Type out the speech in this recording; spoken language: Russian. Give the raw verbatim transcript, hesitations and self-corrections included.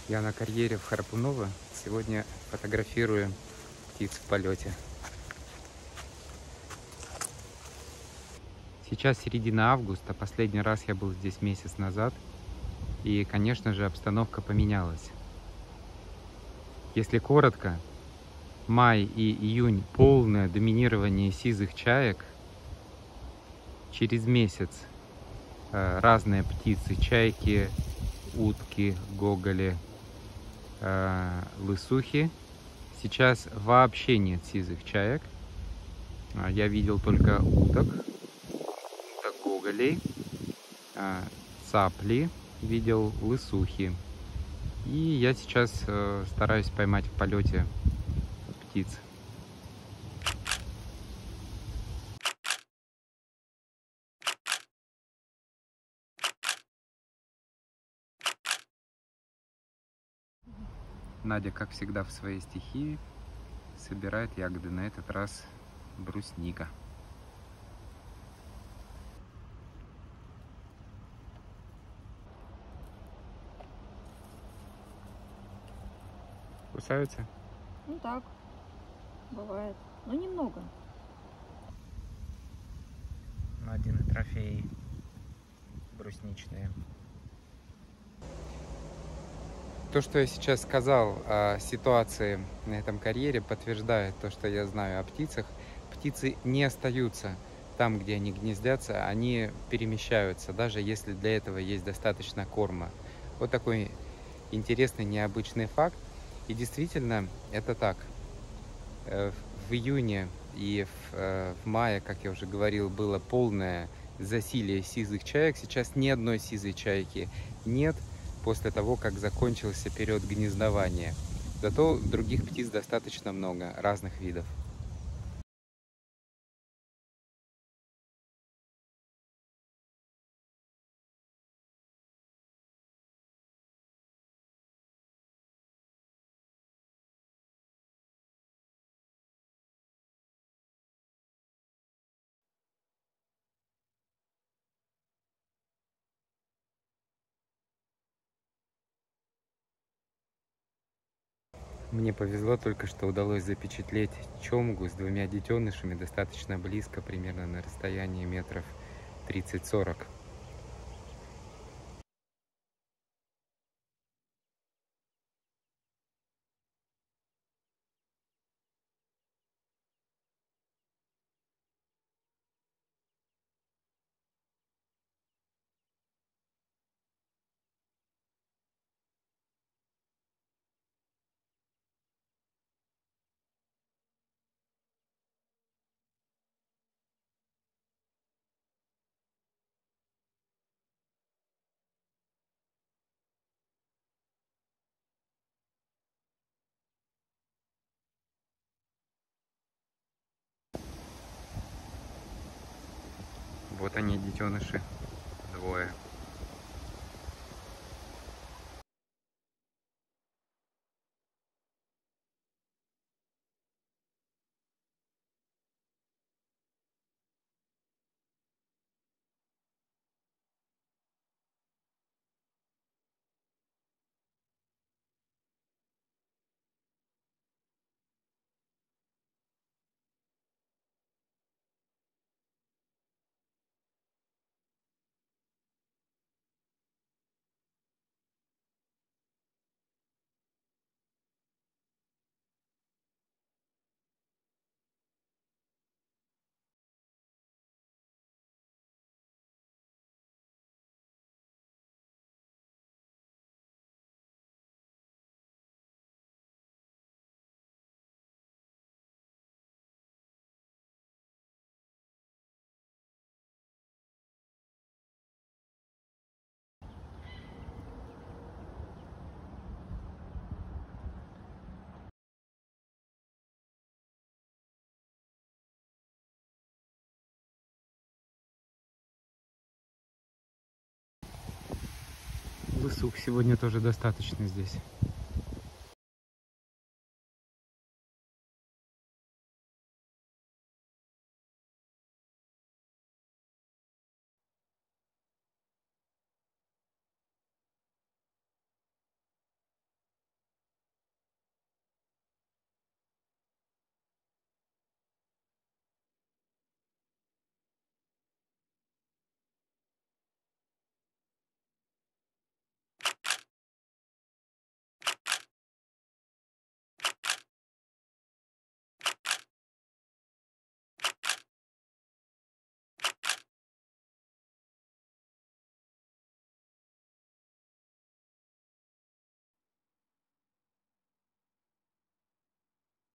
Я на карьере в Харпуново. Сегодня фотографирую птиц в полете. Сейчас середина августа. Последний раз я был здесь месяц назад. И, конечно же, обстановка поменялась. Если коротко, май и июнь – полное доминирование сизых чаек. Через месяц э, разные птицы, чайки, утки, гоголи, э, лысухи. Сейчас вообще нет сизых чаек. Я видел только уток, уток гоголей, э, цапли, видел лысухи. И я сейчас э, стараюсь поймать в полете птиц. Надя, как всегда, в своей стихии собирает ягоды. На этот раз брусника. Кусаются? Ну так, бывает. Но немного. Надины трофеи брусничные. То, что я сейчас сказал о ситуации на этом карьере, подтверждает то, что я знаю о птицах. Птицы не остаются там, где они гнездятся, они перемещаются, даже если для этого есть достаточно корма. Вот такой интересный, необычный факт. И действительно, это так. В июне и в, в мае, как я уже говорил, было полное засилие сизых чаек. Сейчас ни одной сизой чайки нет после того, как закончился период гнездования. Зато других птиц достаточно много, разных видов. Мне повезло только, что удалось запечатлеть чомгу с двумя детенышами достаточно близко, примерно на расстоянии метров тридцать-сорок. Вот они, детеныши, двое. Лысух сегодня тоже достаточно здесь.